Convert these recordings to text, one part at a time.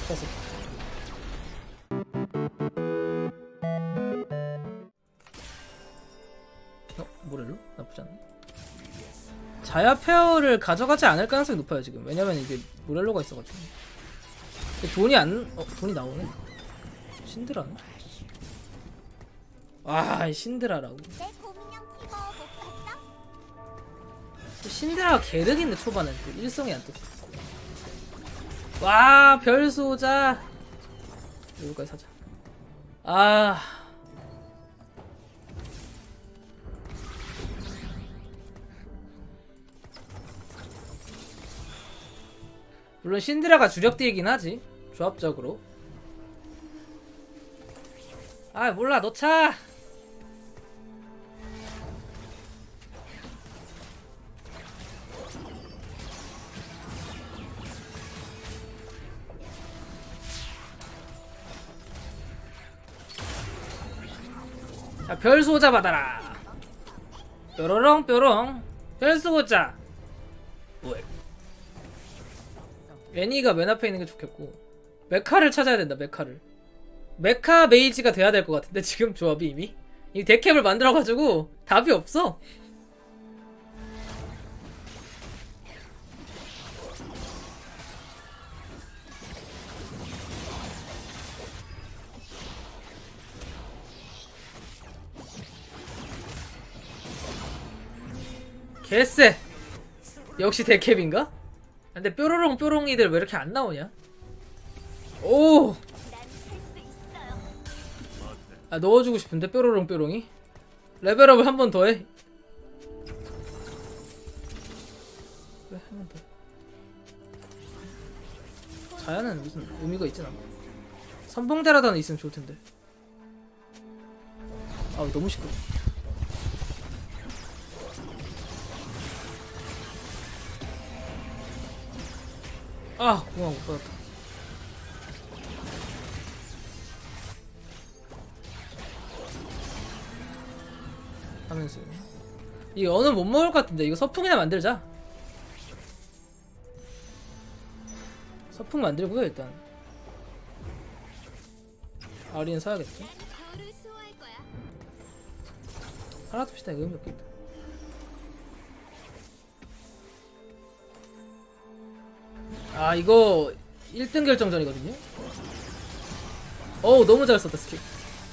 됐어. 모렐로? 나쁘지 않네. 자야 페어를 가져가지 않을 가능성이 높아요 지금. 왜냐면 이게 모렐로가 있어가지고. 돈이 안... 돈이 나오네. 신드라네. 와, 신드라라고. 신드라가 개르긴데 초반에 일성이 안 떴어. 와, 별소자. 여기까지 사자. 아, 물론 신드라가 주력딜이긴 하지 조합적으로. 아 몰라, 넣자. 자, 별소자 받아라. 뾰로롱 뾰롱. 별소자. 뭐야? 애니가 맨 앞에 있는 게 좋겠고, 메카를 찾아야 된다. 메카 메이지가 돼야 될 것 같은데 지금 조합이 이미 이 덱캡을 만들어가지고 답이 없어. 개쎄. 역시 덱캡인가? 근데 뾰로롱 뾰롱이들 왜 이렇게 안 나오냐? 오! 아, 넣어주고 싶은데 뾰로롱 뾰롱이? 레벨업을 한 번 더 해. 그래, 한 번 더. 자야는 무슨 의미가 있진 않고. 선봉대라다는 있으면 좋을 텐데. 아, 너무 시끄러. 아, 공항 못 받았다. 하면서 이 어는 못 먹을 것 같은데 이거 서풍이나 만들자. 서풍 만들고요. 일단 아리는 사야겠죠. 하나 둡시다. 의미 없겠다. 아, 이거 1등 결정전이거든요. 어우, 너무 잘 썼다 스킬.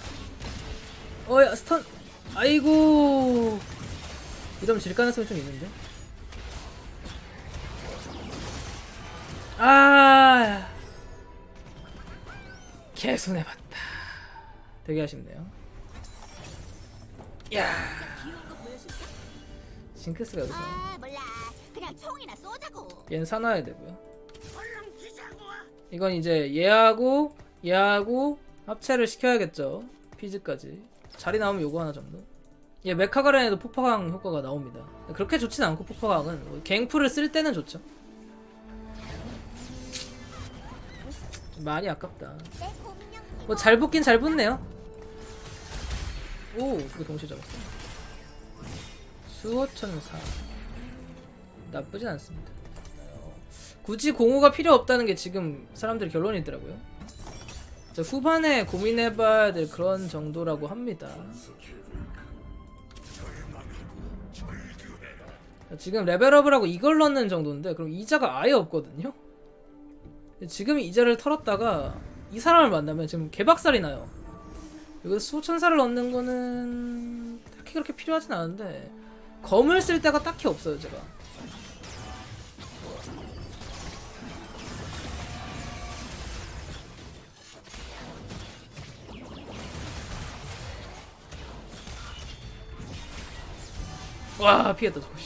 야, 스턴. 아이고, 이러면 질 가능성이 좀 있는데. 아, 개손해봤다. 되게 아쉽네요. 야, 징크스가 여기서. 몰라. 그냥 총이나 쏘자고. 얘는 사놔야 되고요. 이건 이제 얘하고 합체를 시켜야겠죠. 피즈까지. 자리 나오면 요거 하나 정도. 얘 메카가렌에도 폭파강 효과가 나옵니다. 그렇게 좋진 않고 폭파강은 뭐 갱프를 쓸 때는 좋죠. 좀 많이 아깝다. 뭐 잘 붙긴 잘 붙네요. 오, 그거 동시에 잡았어. 수호천사 나쁘진 않습니다. 굳이 공호가 필요 없다는 게 지금 사람들 결론이더라고요. 후반에 고민해봐야 될 그런 정도라고 합니다. 지금 레벨업을 하고 이걸 넣는 정도인데 그럼 이자가 아예 없거든요. 지금 이자를 털었다가 이 사람을 만나면 지금 개박살이 나요. 여기서 수호천사를 넣는 거는 딱히 그렇게 필요하진 않은데 검을 쓸 데가 딱히 없어요. 제가 와, 피했다 저거.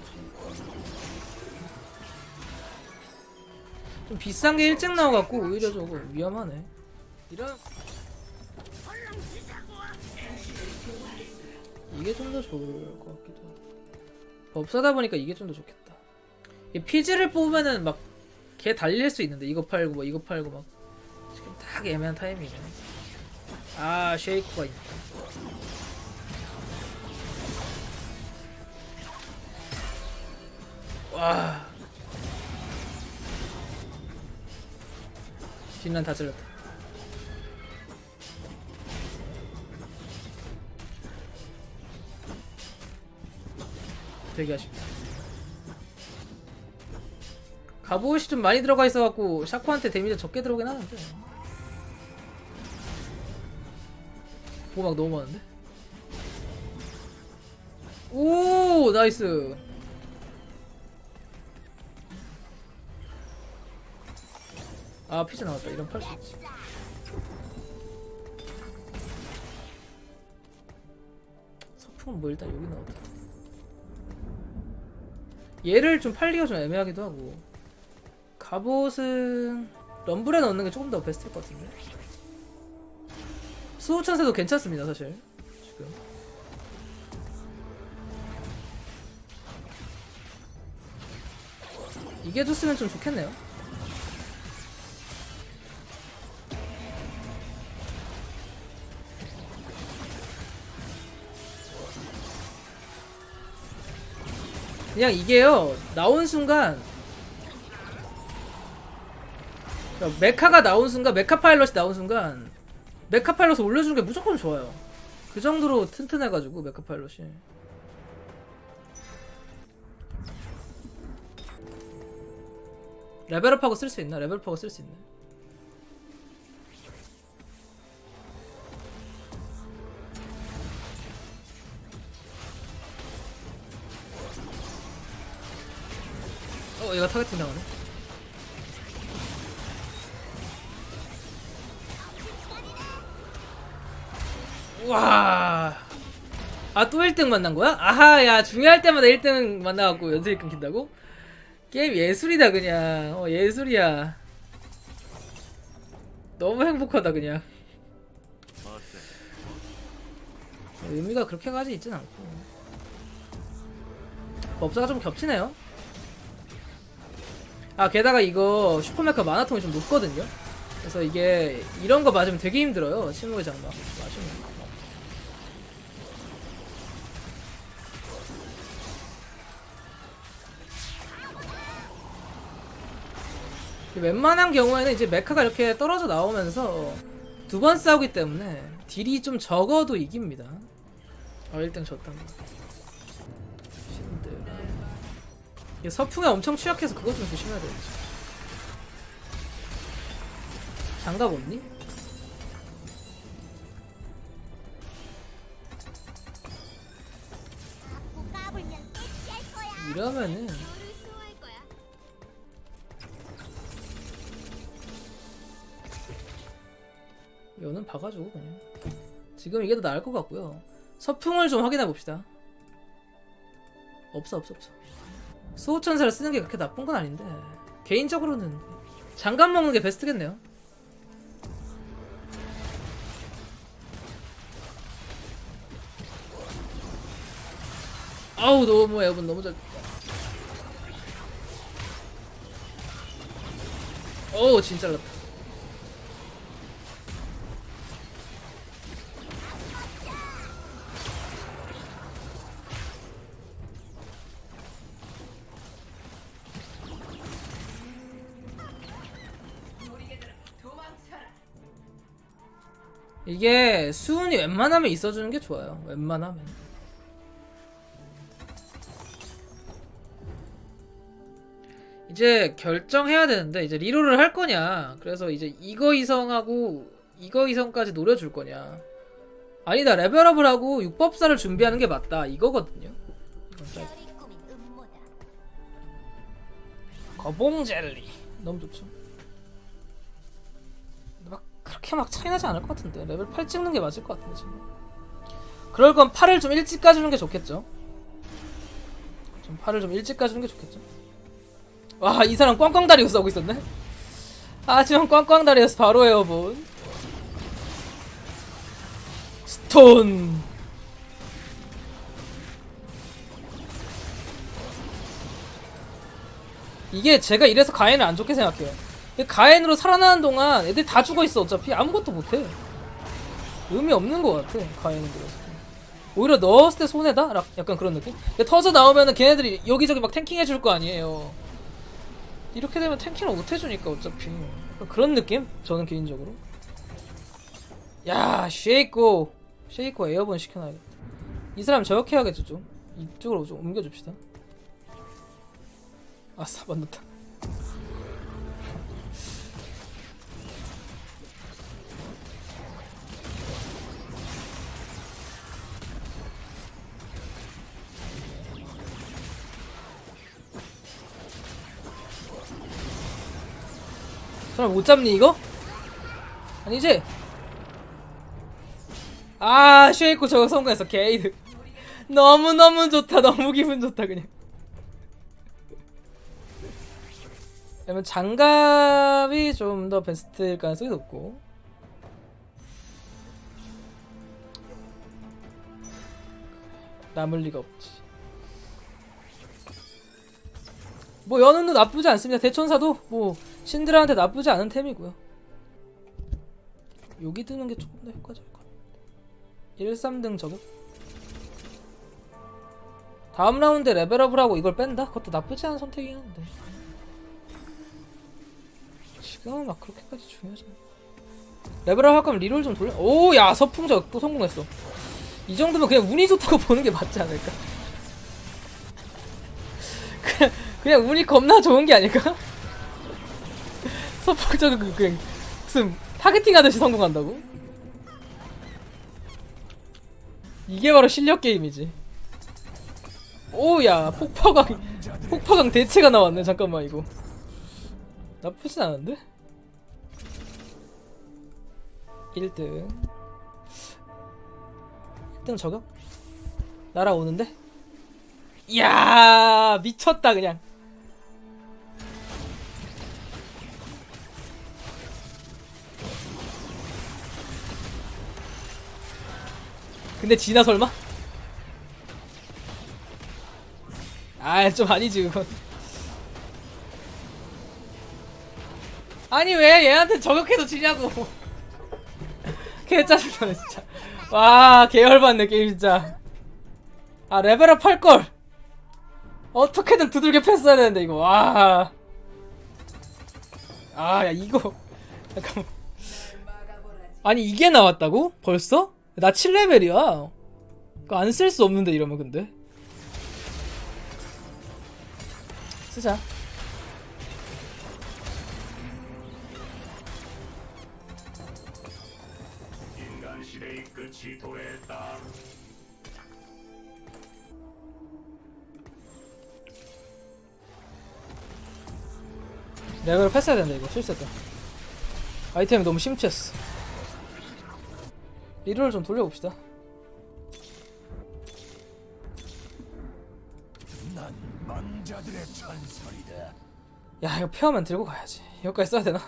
좀 비싼 게 일찍 나와갖고 오히려 저거 위험하네. 이런 이게 좀 더 좋을 것 같기도 하고. 법사다 보니까 이게 좀 더 좋겠다. 이 피즈를 뽑으면은 막 걔 달릴 수 있는데 이거 팔고 뭐 이거 팔고 막 지금 딱 애매한 타이밍이네. 아, 쉐이크가 있다. 와, 뒷란 다 찔렀다. 되게 아쉽다. 갑옷이 좀 많이 들어가 있어갖고 샤코한테 데미지 적게 들어오긴 하는데 보호막 너무 많은데? 오 나이스. 아 피자 나왔다. 이런 팔 수 있지. 서풍은 뭐 일단 여기 나오자. 얘를 좀 팔기가 좀 애매하기도 하고 갑옷은 럼블에 넣는 게 조금 더 베스트일 것 같은데. 수호천사도 괜찮습니다 사실 지금. 이게 줬으면 좀 좋겠네요. 그냥 이게요 나온 순간 메카가 나온 순간 메카 파일럿이 나온 순간 메카 파일럿을 올려주는 게 무조건 좋아요. 그 정도로 튼튼해가지고 메카 파일럿이. 레벨업하고 쓸 수 있나? 레벨업하고 쓸 수 있네. 얘가 타겟팅 당하네. 우와. 아, 또 1등 만난 거야? 아하, 야, 중요할 때마다 1등 만나갖고 연습이 끊긴다고? 게임 예술이다, 그냥. 예술이야. 너무 행복하다, 그냥. 의미가 그렇게까지 있진 않고. 법사가 좀 겹치네요. 아, 게다가 이거 슈퍼메카 만화통이 좀 높거든요. 그래서 이게 이런 거 맞으면 되게 힘들어요. 침묵의 장막 맞으면. 웬만한 경우에는 이제 메카가 이렇게 떨어져 나오면서 두 번 싸우기 때문에 딜이 좀 적어도 이깁니다. 1등 졌단 말이야. 서풍에 엄청 취약해서 그것 좀 조심해야 되겠지. 장갑 없니? 이러면은 이거는 봐가지고 그냥 지금 이게 더 나을 것 같고요. 서풍을 좀 확인해 봅시다. 없어. 수호천사를 쓰는 게 그렇게 나쁜 건 아닌데 개인적으로는 장갑 먹는 게 베스트겠네요. 아우 너무 에어본 너무 잘. 어우 진짜 잘났다. 이게 수운이 웬만하면 있어주는 게 좋아요. 웬만하면. 이제 결정해야 되는데 이제 리롤을 할 거냐. 그래서 이제 이거 이성하고 이거 이성까지 노려줄 거냐. 아니다 레벨업을 하고 육법사를 준비하는 게 맞다 이거거든요. 거봉젤리 너무 좋죠. 막 그렇게 막 차이나지 않을 것 같은데 레벨 8 찍는 게 맞을 것 같은데 지금. 그럴 건 8을 좀 일찍 가주는 게 좋겠죠. 좀 8을 좀 일찍 가주는 게 좋겠죠. 와, 이 사람 꽝꽝다리우스 하고 있었네? 하지만 꽝꽝다리우스 바로 에어본. 스톤. 이게 제가 이래서 가엔을 안 좋게 생각해요. 가엔으로 살아나는 동안 애들 다 죽어있어. 어차피 아무것도 못해. 의미 없는 것 같아 가엔은. 그래서 오히려 넣었을 때 손해다? 약간 그런 느낌? 터져 나오면은 걔네들이 여기저기 막 탱킹 해줄 거 아니에요. 이렇게 되면 탱킹을 못해주니까 어차피 그런 느낌? 저는 개인적으로. 야 쉐이코 에어본 시켜놔야겠다. 이 사람 저격해야겠죠. 좀 이쪽으로 좀 옮겨줍시다. 아싸 만났다. 사람 못 잡니 이거? 아니지? 아 쉐이코 저거 성공했어. 게이드. 너무너무 좋다. 너무 기분 좋다 그냥. 그러면 장갑이 좀 더 베스트일 가능성이 높고, 남을 리가 없지. 뭐 연운도 나쁘지 않습니다. 대천사도 뭐 신드라한테 나쁘지 않은 템이고요. 여기 드는 게 조금 더 효과적일 것 같아. 1, 3등 저격. 다음 라운드에 레벨업을 하고 이걸 뺀다? 그것도 나쁘지 않은 선택이긴 한데 지금은 막 그렇게까지 중요하지 않아. 레벨업 할 거면 리롤 좀 돌려. 오, 야 서풍 저격 또 성공했어. 이 정도면 그냥 운이 좋다고 보는 게 맞지 않을까? 그냥 운이 겁나 좋은 게 아닐까? 서풍 저격 그냥 무슨 타겟팅 하듯이 성공한다고? 이게 바로 실력 게임이지. 오야 폭파강 대체가 나왔네. 잠깐만 이거 나쁘진 않은데? 1등 저격? 날아오는데? 이야 미쳤다 그냥. 근데 지나 설마? 아 좀 아니지 그건. 아니 왜 얘한테 저격해도 지냐고. 개 짜증나네 진짜. 와 개열받네 게임 진짜. 아 레벨업 할걸. 어떻게든 두들겨 팼어야 되는데 이거. 와. 아 야 이거 잠깐만. 아니 이게 나왔다고? 벌써? 나 7레벨이야 그거 안 쓸 수 없는데 이러면. 근데 쓰자. 인간 시대의 끝이 도래했다. 레벨업 했어야 된다 이거. 실수했다. 아이템이 너무 심취했어. 리롤을 좀 돌려봅시다. 난 망자들의 전설이다. 야 이거 페어만 들고 가야지. 이거까지 써야 되나?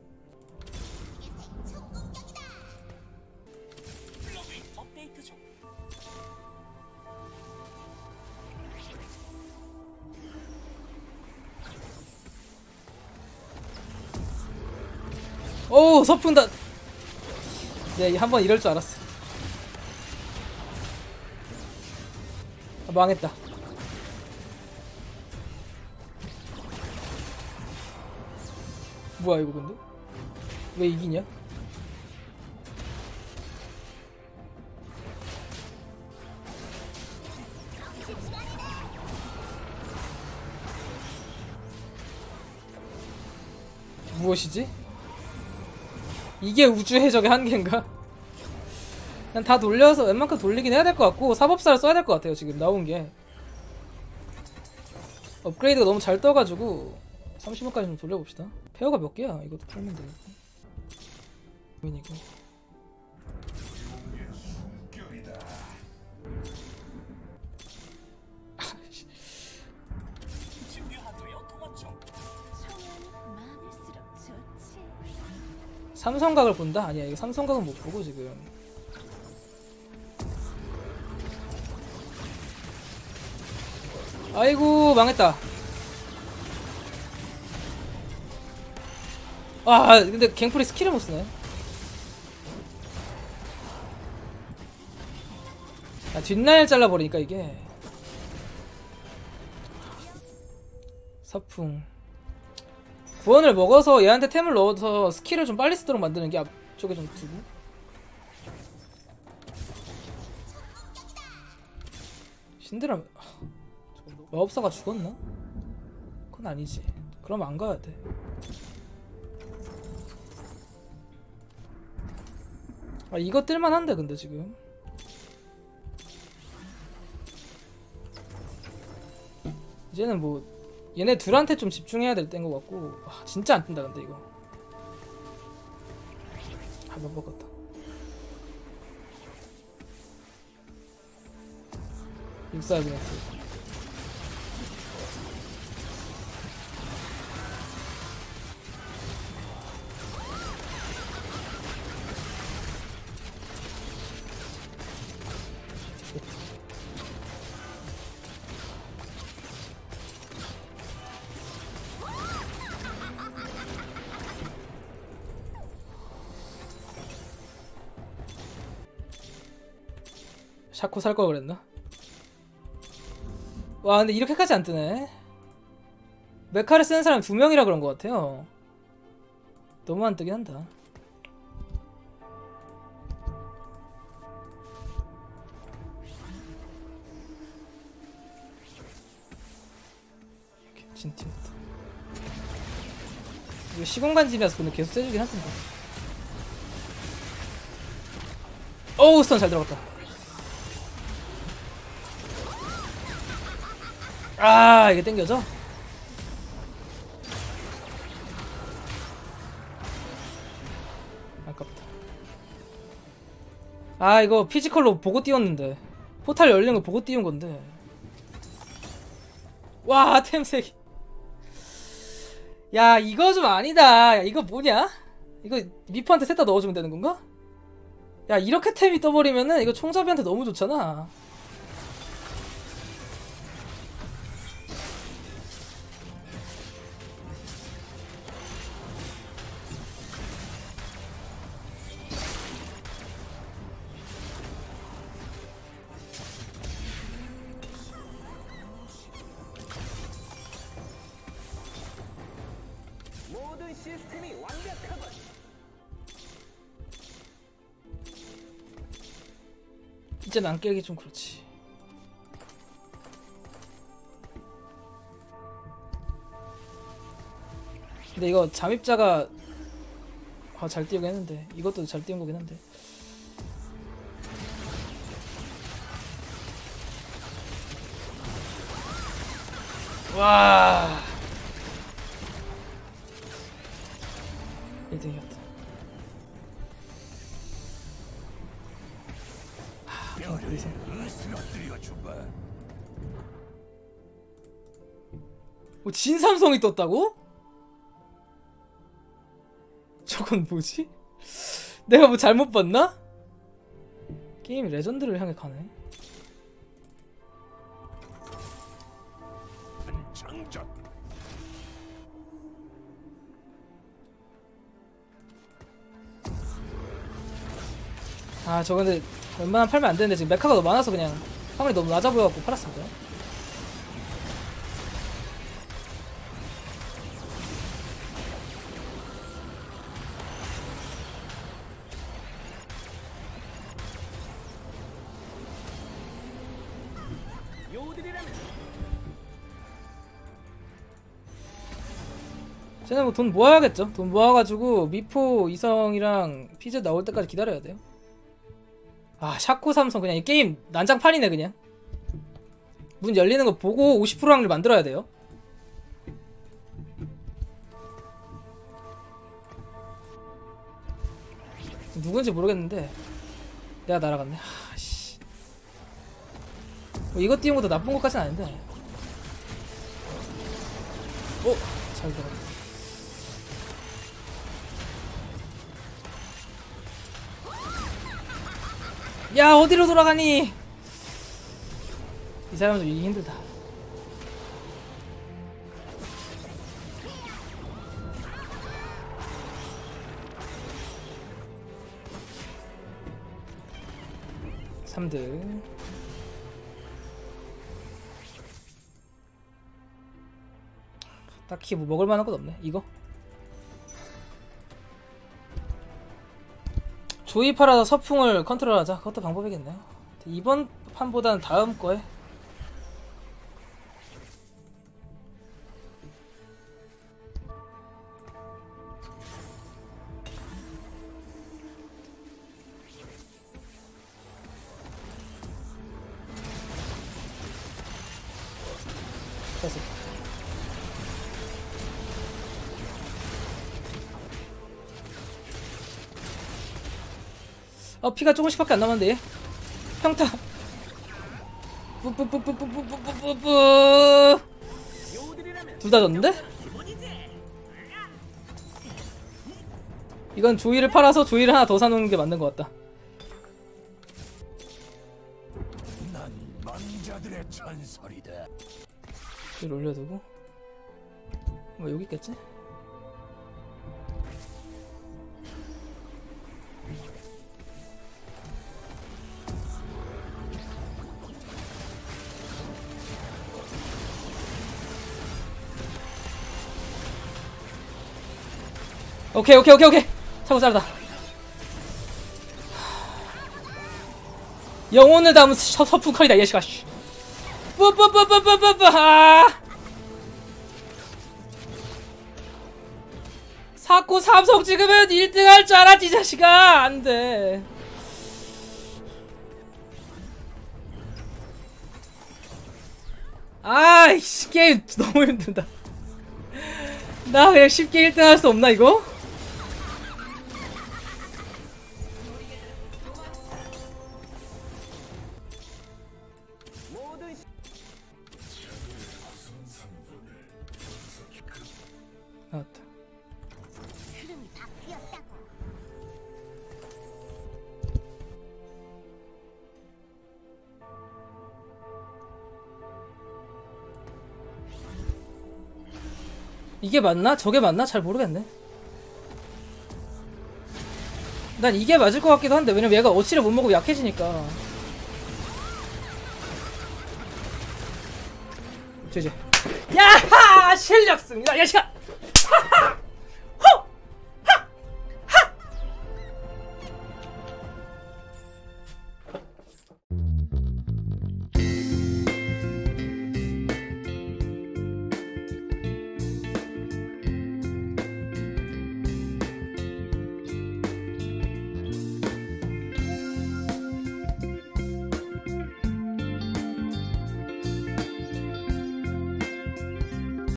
오 서풍다. 네 한번 이럴 줄 알았어. 아, 망했다. 뭐야 이거 근데? 왜 이기냐? 무엇이지? 이게 우주 해적의 한계인가? 그냥 다 돌려서 웬만큼 돌리긴 해야 될 것 같고 사법사를 써야 될 것 같아요. 지금 나온 게 업그레이드가 너무 잘 떠가지고 30원까지 좀 돌려봅시다. 페어가 몇 개야? 이것도 풀면 되겠고. 고민이고. 삼성각을 본다? 아니야 이거 삼성각은 못 보고 지금. 아이고 망했다. 아 근데 갱플이 스킬을 못 쓰네. 아 뒷라인을 잘라버리니까 이게. 서풍 구원을 먹어서 얘한테 템을 넣어서 스킬을 좀 빨리 쓰도록 만드는 게 앞쪽에 좀 두고. 신드라 마법사가 죽었나? 그건 아니지. 그럼 안 가야 돼. 아 이거 뜰만한데 근데 지금 이제는 뭐 얘네 둘한테 좀 집중해야 될 때인 것 같고. 와 진짜 안 뜬다 근데 이거. 아 못 먹었다. 육사비네트. 샤코 살 걸 그랬나? 와 근데 이렇게까지 안 뜨네. 메카를 쓰는 사람 2명이라 그런 것 같아요. 너무 안 뜨긴 한다. 진티부터. 이거 시공간집이라서 근데 계속 세주긴 할 텐데. 어우 스턴 잘 들어갔다. 아 이게 땡겨져? 아깝다. 아 이거 피지컬로 보고 띄웠는데 포탈 열리는 거 보고 띄운 건데. 와 템색이. 야 이거 좀 아니다. 야 이거 뭐냐? 이거 미프한테 셋 다 넣어주면 되는 건가? 야 이렇게 템이 떠버리면은 이거 총잡이한테 너무 좋잖아. 시스템이 완벽하군. 이제 난 깨기 좀 그렇지. 근데 이거 잠입자가 잘 띄우긴 했는데 이것도 잘 띄운 거긴 한데. 와 1등이었다. 뭐 진삼성이 떴다고? 저건 뭐지? 내가 뭐 잘못 봤나? 게임이 레전드를 향해 가네. 아 저 근데 웬만하면 팔면 안 되는데 지금 메카가 너무 많아서 그냥 확률이 너무 낮아 보여갖고 팔았습니다. 쟤는 뭐 돈 모아야겠죠. 돈 모아가지고 미포 이성이랑 피즈 나올 때까지 기다려야 돼요. 아 샤코 삼성 그냥 이 게임 난장판이네 그냥. 문 열리는 거 보고 50% 확률 만들어야 돼요. 누군지 모르겠는데 내가 날아갔네. 아씨 뭐 이거 띄운 것도 나쁜 것까진 아닌데. 오! 잘 들어갔다. 야 어디로 돌아가니? 이 사람도 이기 힘들다. (3등) 딱히 뭐 먹을만한 건 없네. 이거 조이 팔아서 서풍을 컨트롤하자. 그것도 방법이겠네요. 이번 판보다는 다음 거에. 됐어. 피가 조금씩밖에 안 남았는데. 평타. 뿌뿌뿌뿌뿌뿌뿌뿌뿌. 둘 다 졌는데? 이건 조이를 팔아서 조이를 하나 더 사놓는 게 맞는 것 같다. 난 망자들의 전설이다. 조이를 올려두고. 뭐 여기 있겠지? 오케이. 차고 자르다. 영혼을 담은 서풍칼이다 이 자식아. 뿌뿌뿌뿌뿌뿌뿌. 사코 삼성 찍으면 1등 할 줄 알았지 이 자식아. 안돼. 아이씨 게임 너무 힘들다. 나 그냥 쉽게 1등 할 수 없나 이거? 나왔다. 흐름이 바뀌었다고. 이게 맞나? 저게 맞나? 잘 모르겠네. 난 이게 맞을 것 같기도 한데 왜냐면 얘가 어치를 못 먹고 약해지니까. 저지. 야하! 실력습니다. 야 시간.